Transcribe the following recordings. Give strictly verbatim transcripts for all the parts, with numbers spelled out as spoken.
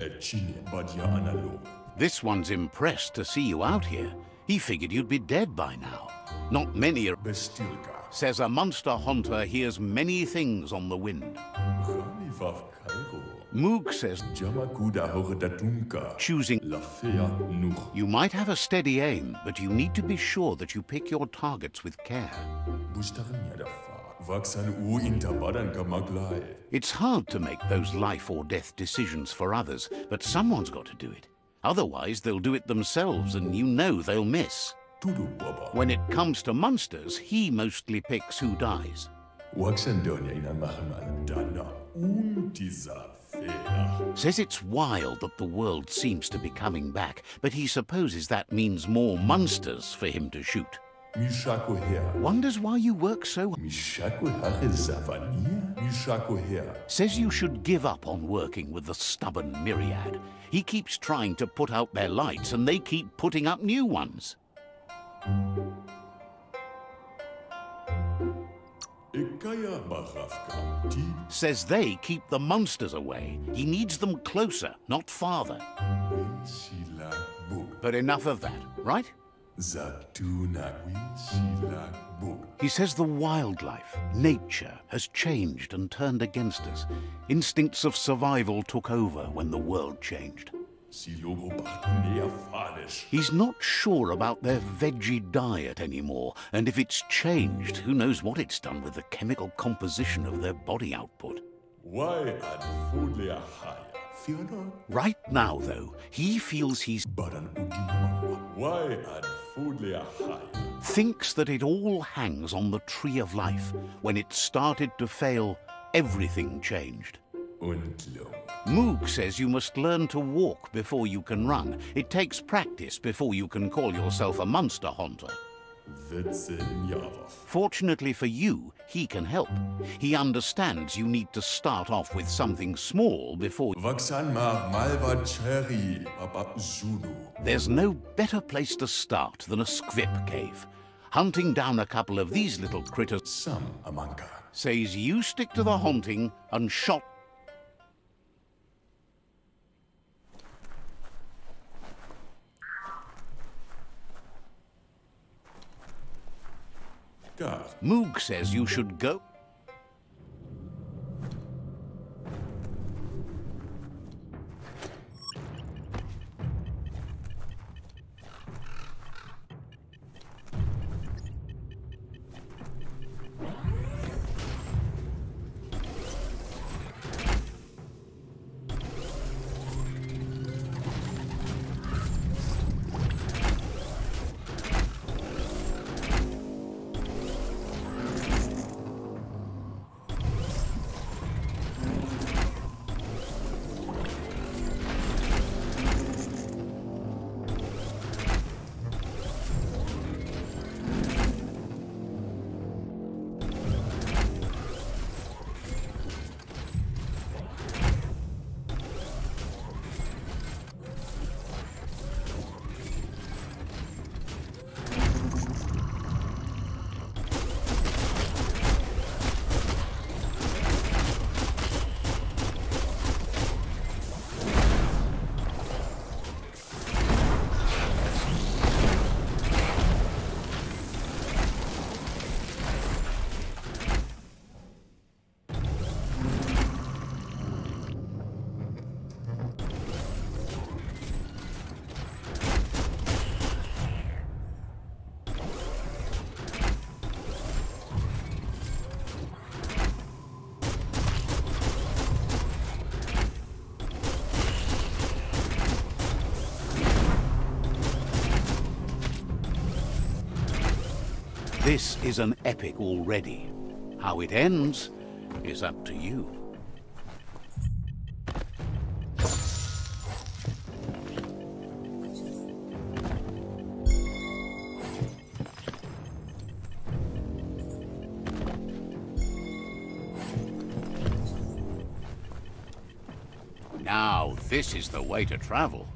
This one's impressed to see you out here. He figured you'd be dead by now. Not many are... Says a monster hunter hears many things on the wind. Moog says... Choosing... You might have a steady aim, but you need to be sure that you pick your targets with care. It's hard to make those life or death decisions for others, but someone's got to do it. Otherwise, they'll do it themselves, and you know they'll miss. When it comes to monsters, he mostly picks who dies. Says it's wild that the world seems to be coming back, but he supposes that means more monsters for him to shoot. Wonders why you work so hard. Says you should give up on working with the stubborn Myriad. He keeps trying to put out their lights and they keep putting up new ones. Says they keep the monsters away. He needs them closer, not farther. But enough of that, right? He says the wildlife, nature, has changed and turned against us. Instincts of survival took over when the world changed. He's not sure about their veggie diet anymore, and if it's changed, who knows what it's done with the chemical composition of their body output. Right now, though, he feels he's... Thinks that it all hangs on the tree of life. When it started to fail, everything changed. Moog says you must learn to walk before you can run. It takes practice before you can call yourself a monster hunter. Fortunately for you, he can help. He understands you need to start off with something small before... There's no better place to start than a Skvip cave. Hunting down a couple of these little critters... Says you stick to the hunting and shot... Moog says you should go... This is an epic already. How it ends is up to you. Now, this is the way to travel.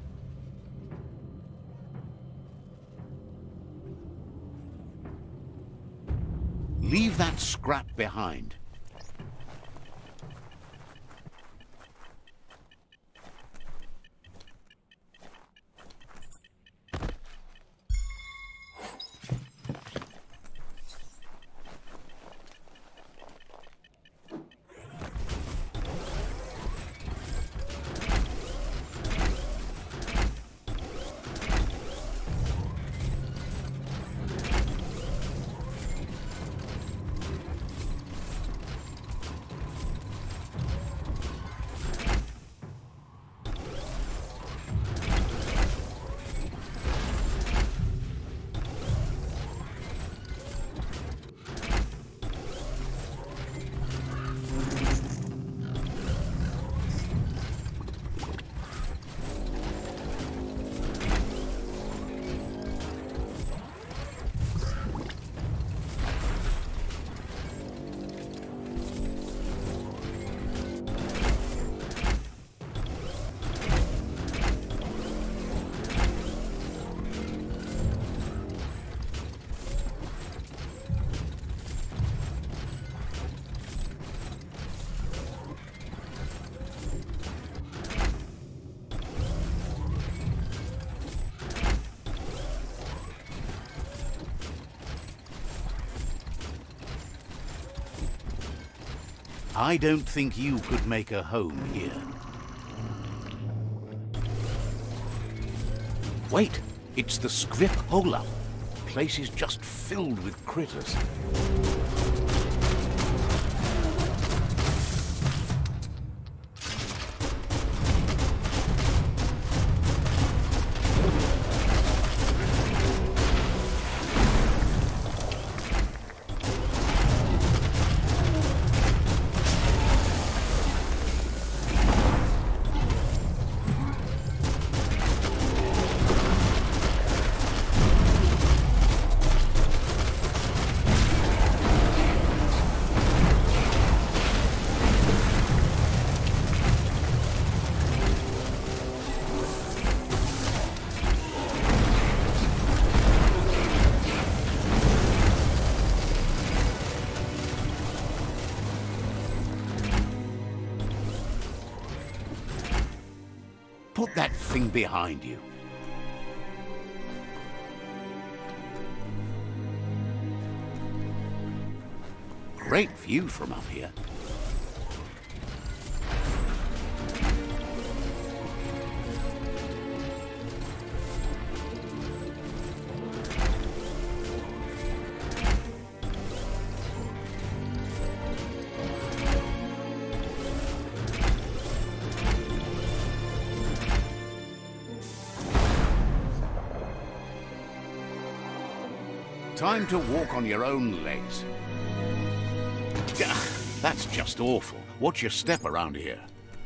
Leave that scrap behind. I don't think you could make a home here. Wait, it's the Skriphola. The place is just filled with critters. Put that thing behind you. Great view from up here. Time to walk on your own legs. Gah, that's just awful. Watch your step around here.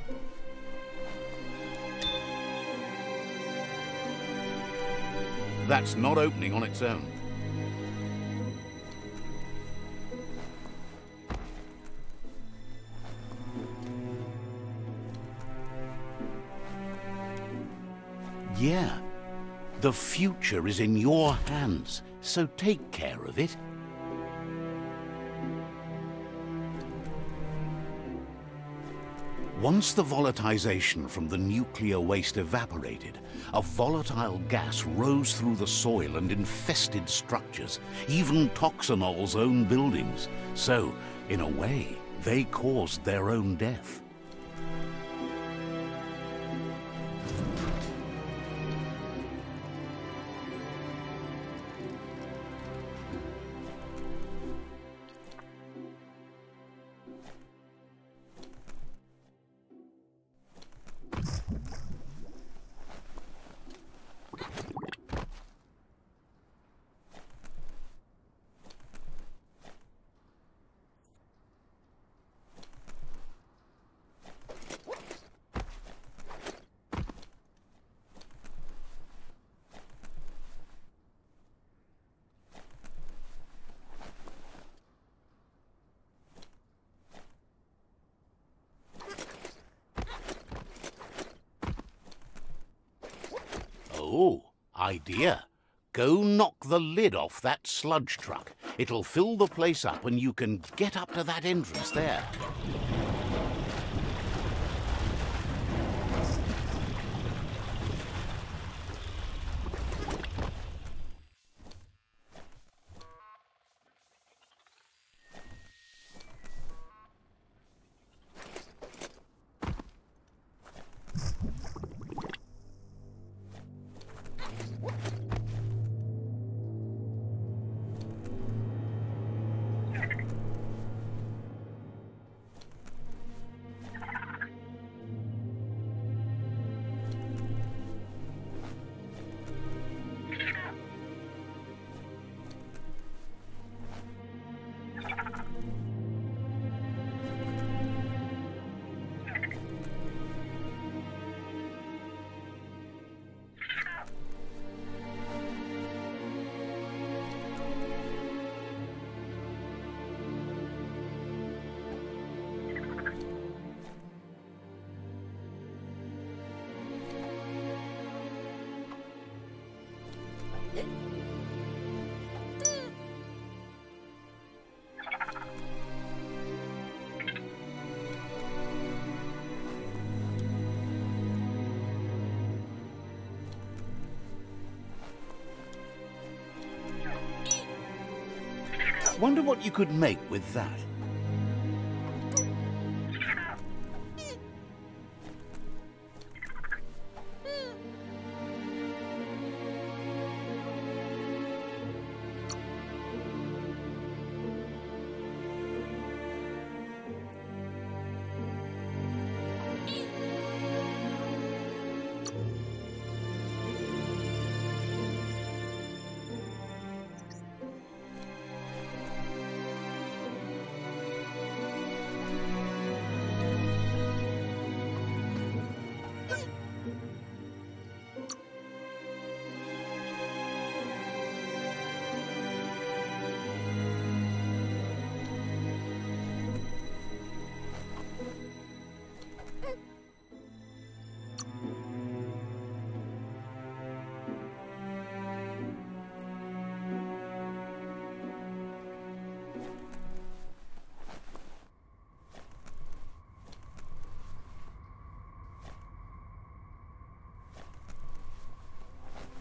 That's not opening on its own. Yeah, the future is in your hands. So take care of it. Once the volatilization from the nuclear waste evaporated, a volatile gas rose through the soil and infested structures, even Toxanol's own buildings. So, in a way, they caused their own death. Oh, idea. Go knock the lid off that sludge truck. It'll fill the place up and you can get up to that entrance there. Wonder what you could make with that.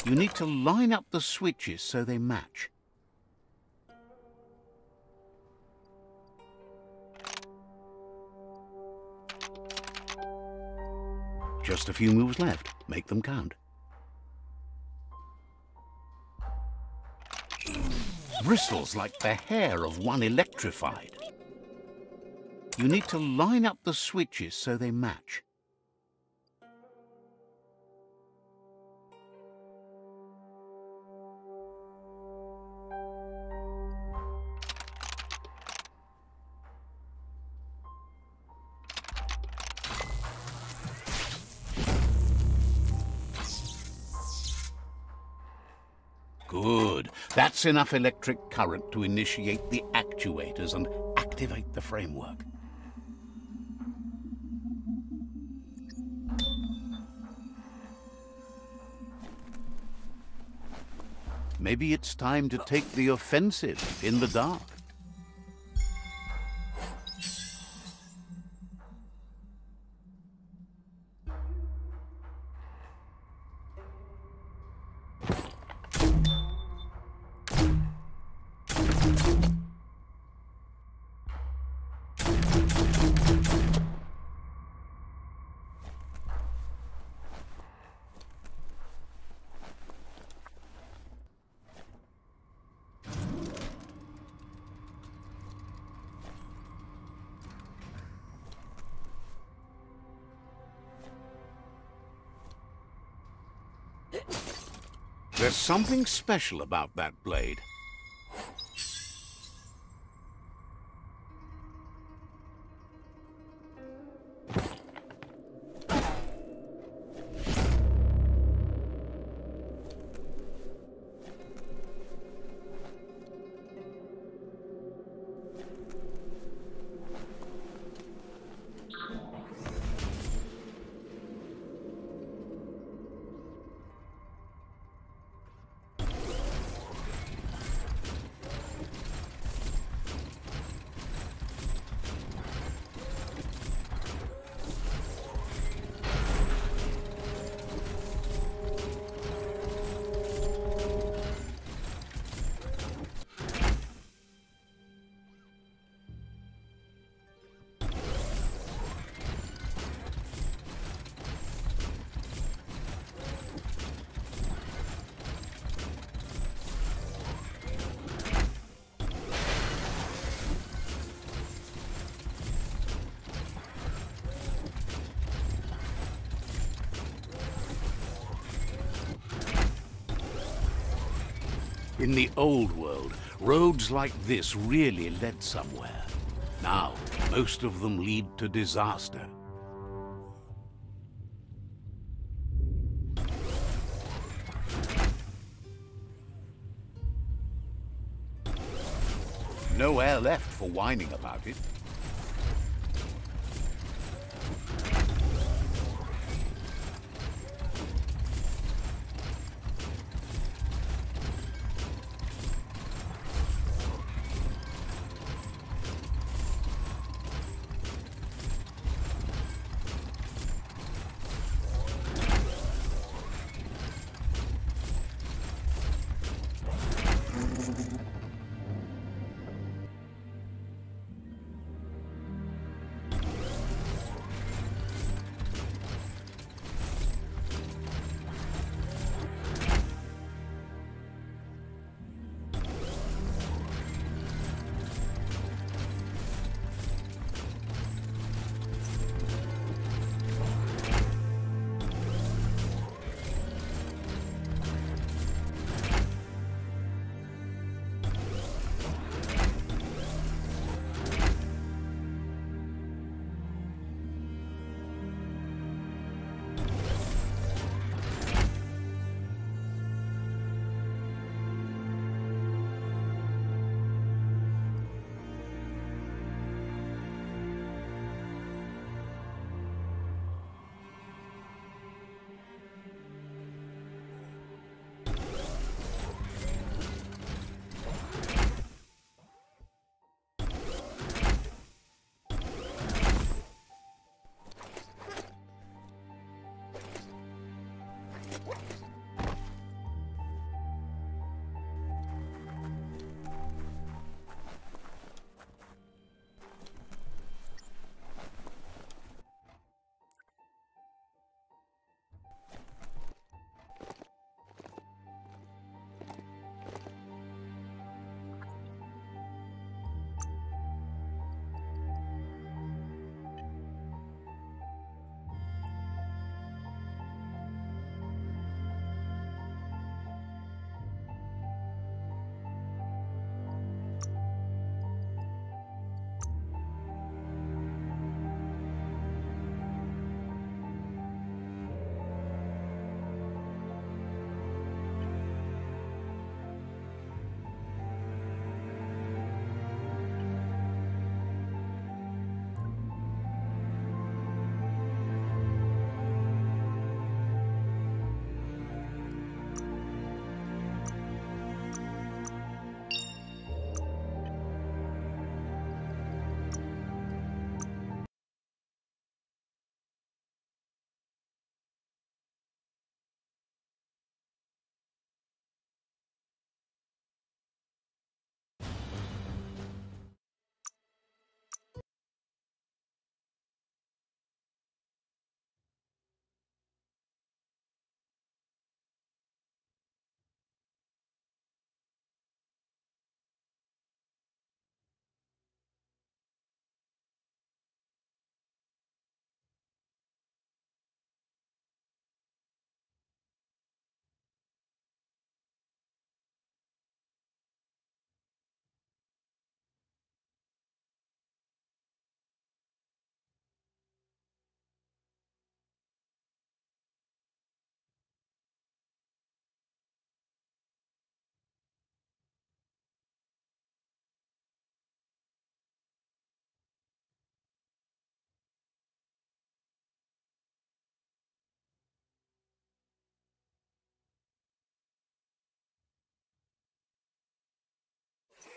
You need to line up the switches so they match. Just a few moves left. Make them count. Bristles like the hair of one electrified. You need to line up the switches so they match. Good. That's enough electric current to initiate the actuators and activate the framework. Maybe it's time to take the offensive in the dark. There's something special about that blade. In the old world, roads like this really led somewhere. Now, most of them lead to disaster. No air left for whining about it.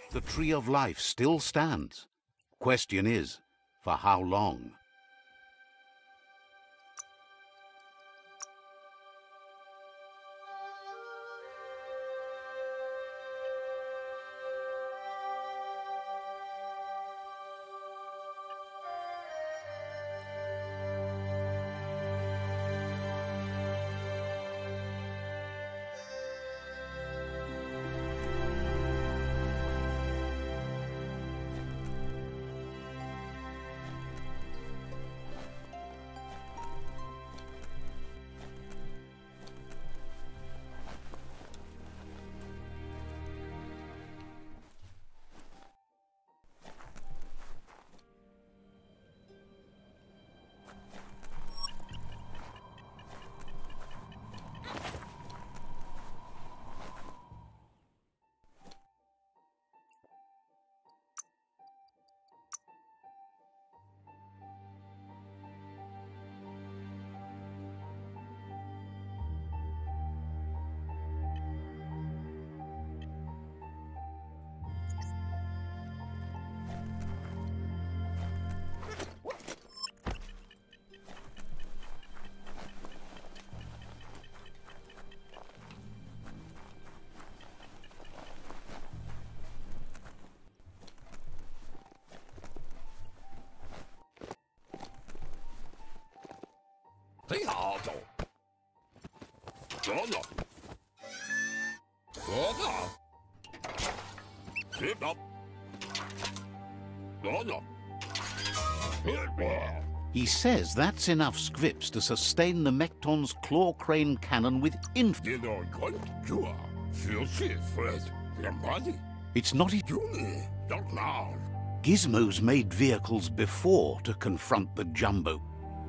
The Tree of Life still stands. Question is, for how long? He says that's enough scripts to sustain the Mekton's claw crane cannon with infinite. It's not. Gizmo's made vehicles before to confront the Jumbo.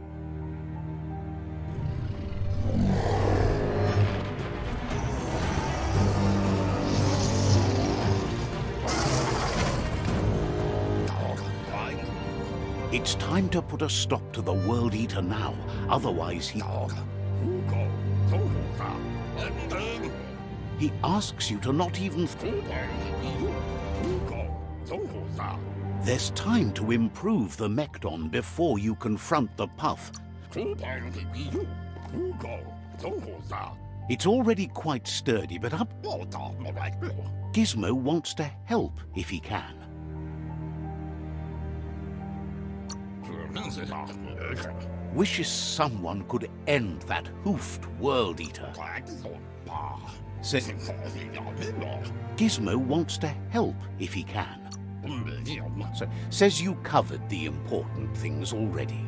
It's time to put a stop to the World Eater now, otherwise he... He asks you to not even... There's time to improve the Mekton before you confront the Puff. It's already quite sturdy, but up... Gizmo wants to help if he can. Wishes someone could end that hoofed World Eater. Says Gizmo wants to help if he can. So, says you covered the important things already.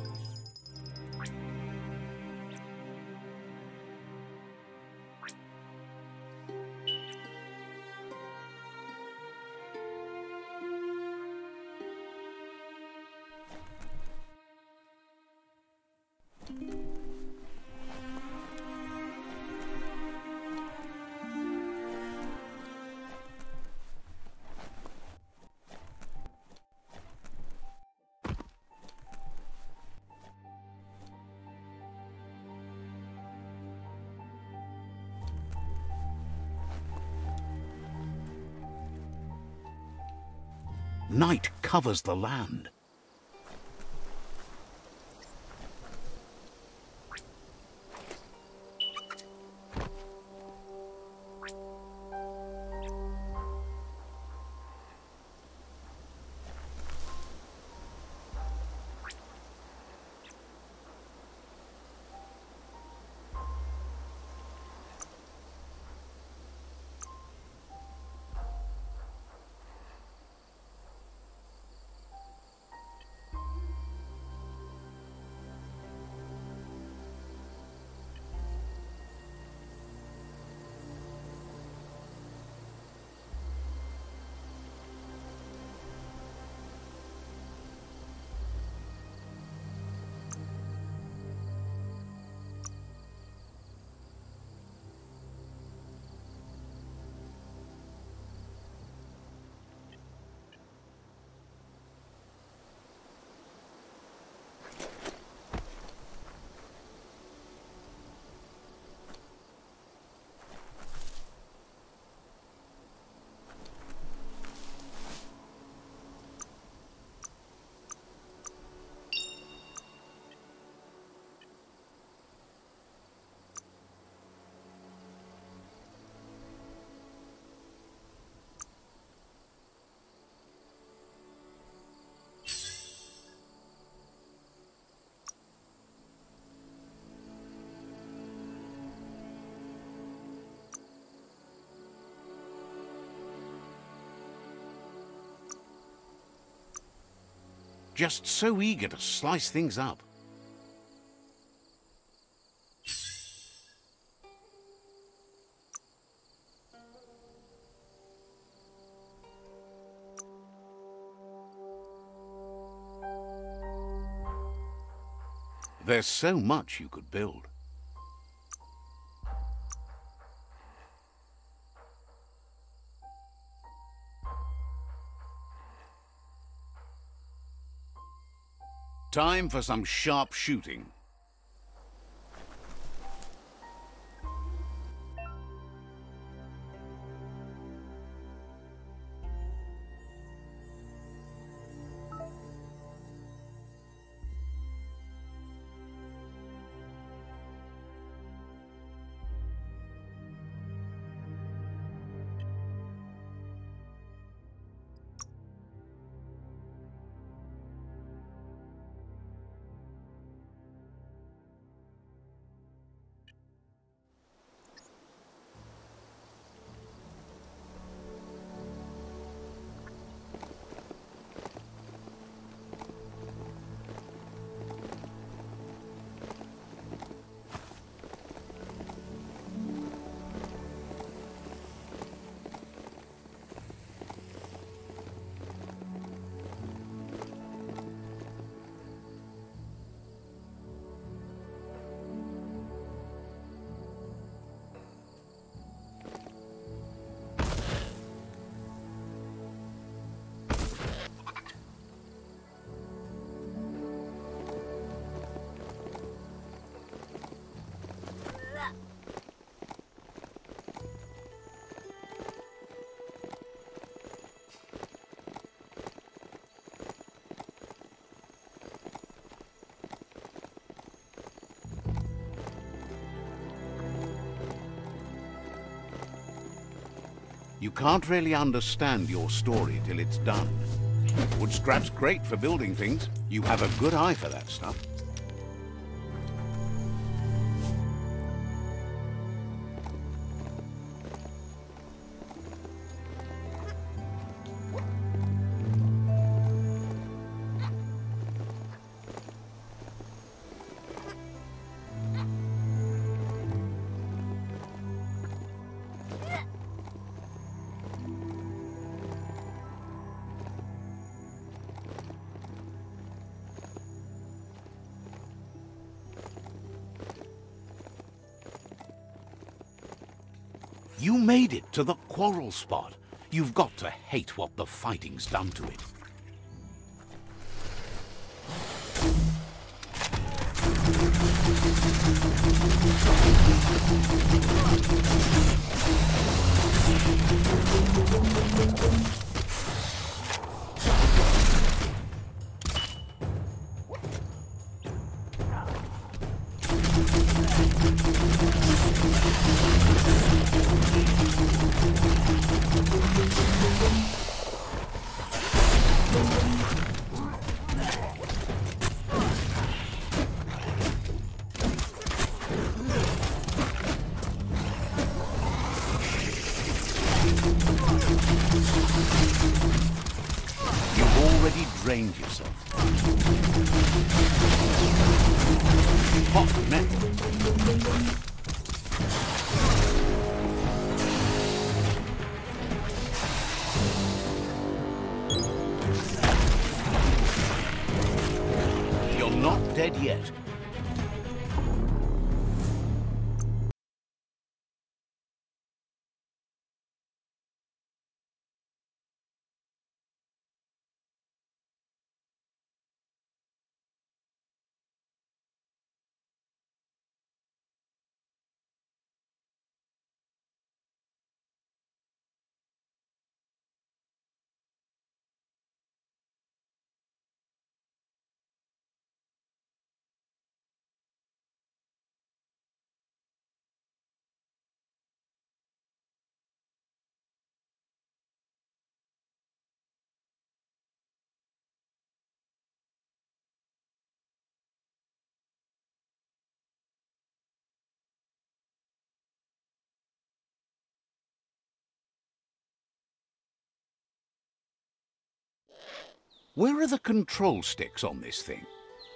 Night covers the land. just so eager to slice things up. There's so much you could build. Time for some sharp shooting. You can't really understand your story till it's done. Wood scrap's great for building things. You have a good eye for that stuff. You made it to the quarrel spot. You've got to hate what the fighting's done to it. You've already drained yourself. Hot metal. You're not dead yet. Where are the control sticks on this thing?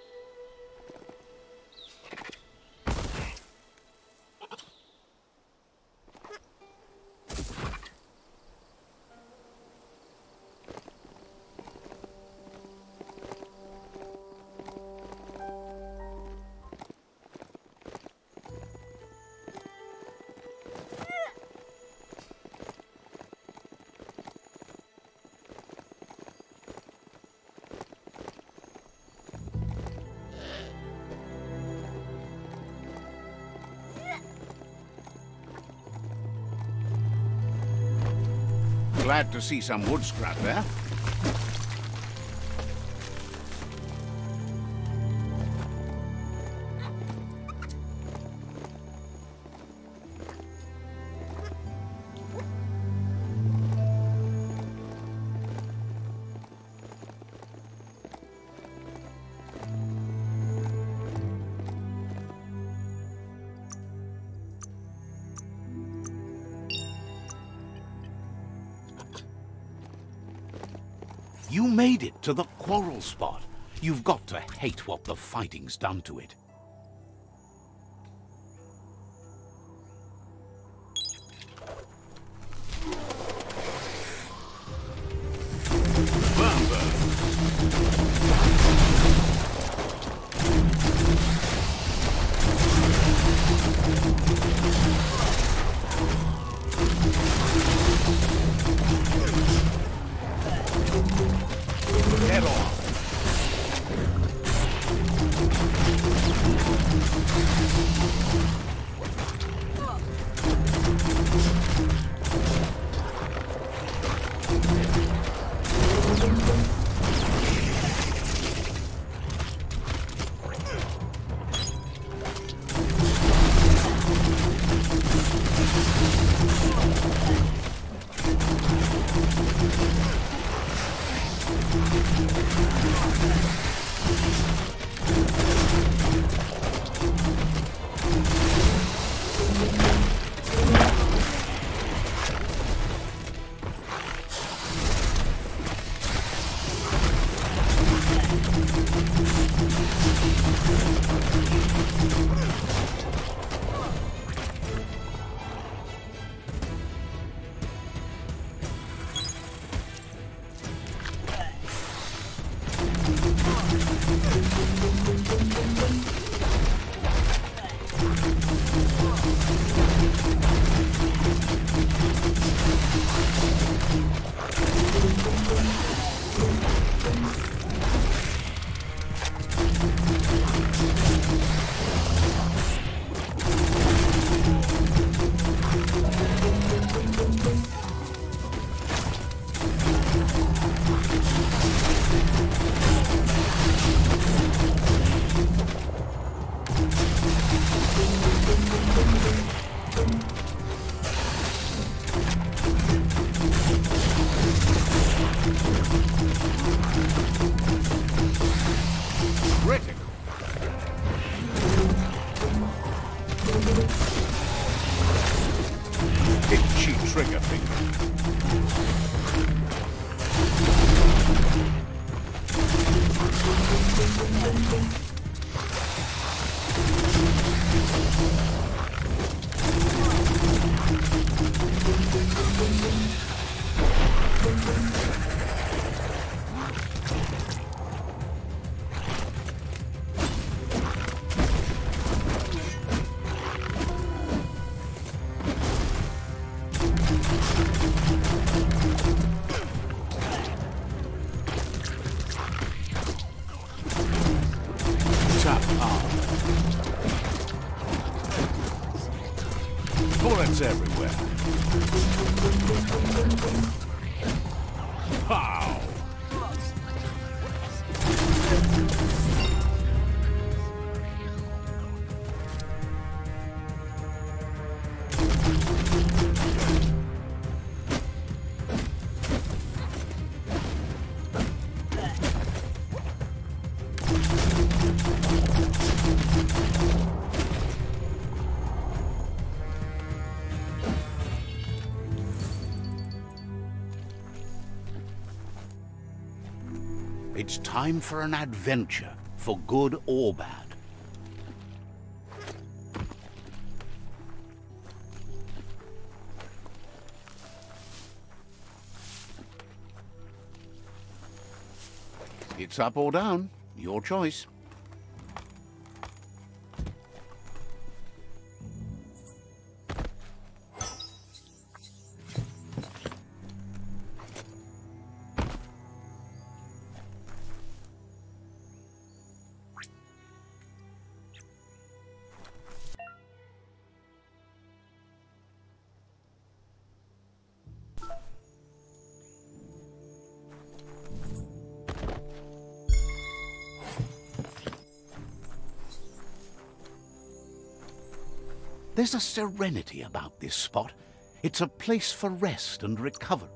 Glad to see some wood scrap there. You made it to the quarrel spot. You've got to hate what the fighting's done to it. Head off. Itchy trigger finger. Bullets everywhere. Pow! It's time for an adventure, for good or bad. It's up or down, your choice. There's a serenity about this spot. It's a place for rest and recovery.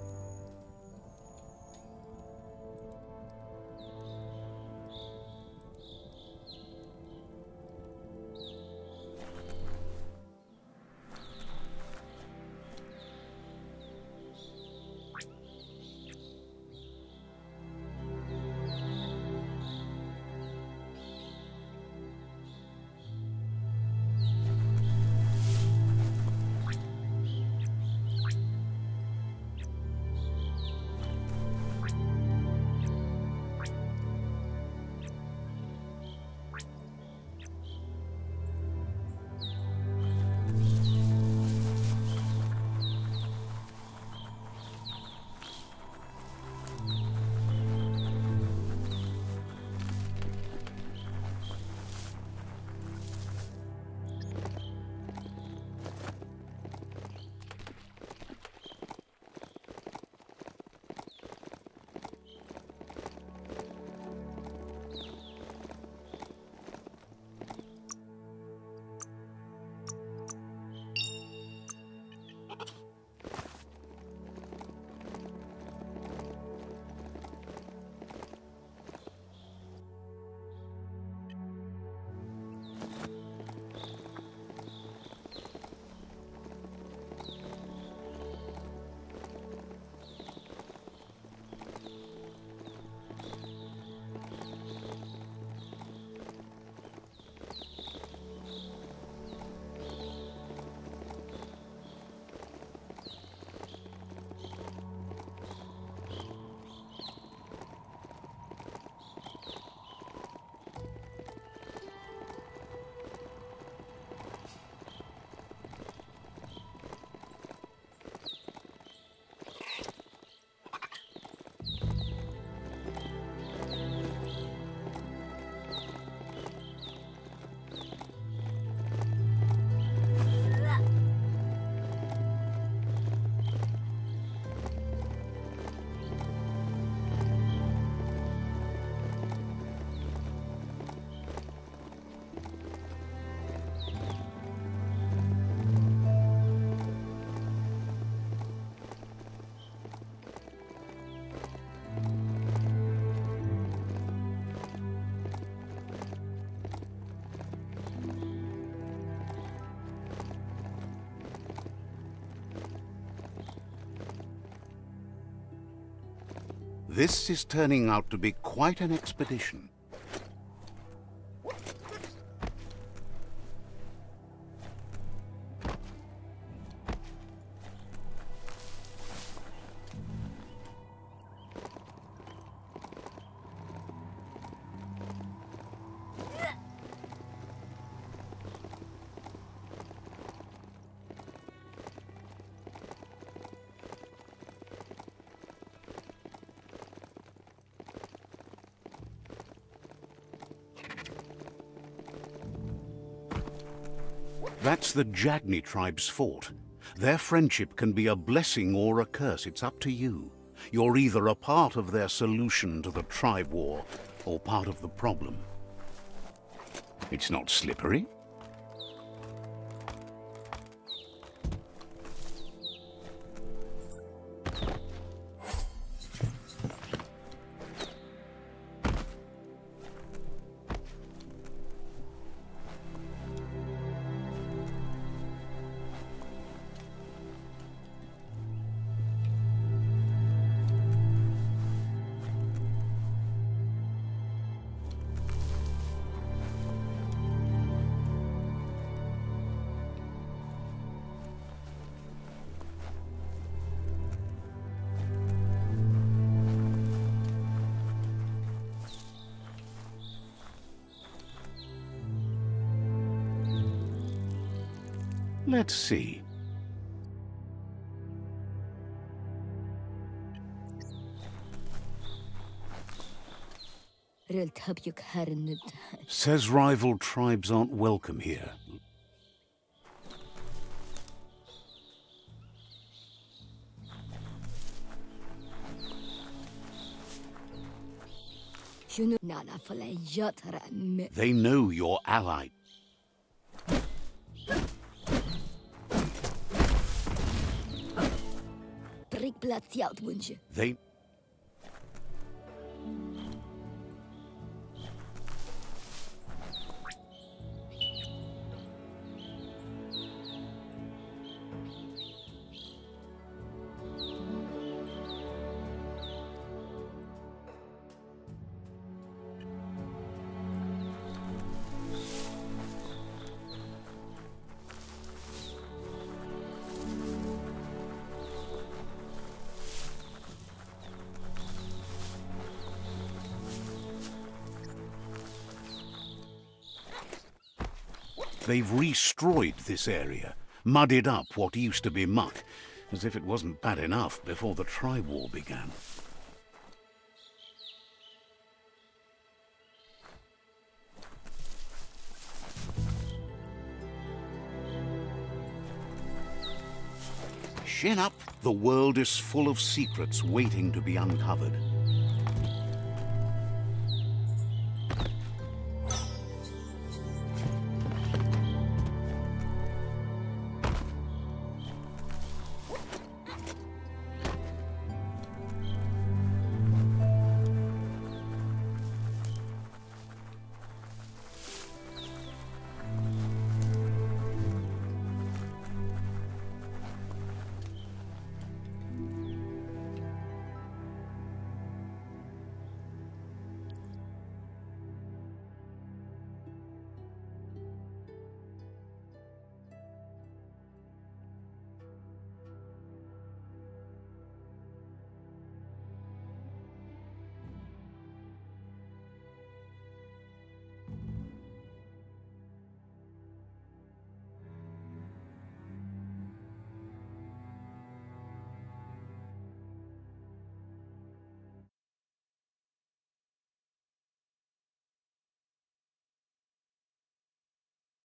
This is turning out to be quite an expedition. That's the Jagni tribe's fort. Their friendship can be a blessing or a curse. It's up to you. You're either a part of their solution to the tribe war or part of the problem. It's not slippery. Let's see. Says rival tribes aren't welcome here. They know you're allied. They... They've destroyed this area, muddied up what used to be muck, as if it wasn't bad enough before the tribe war began. Chin up, the world is full of secrets waiting to be uncovered.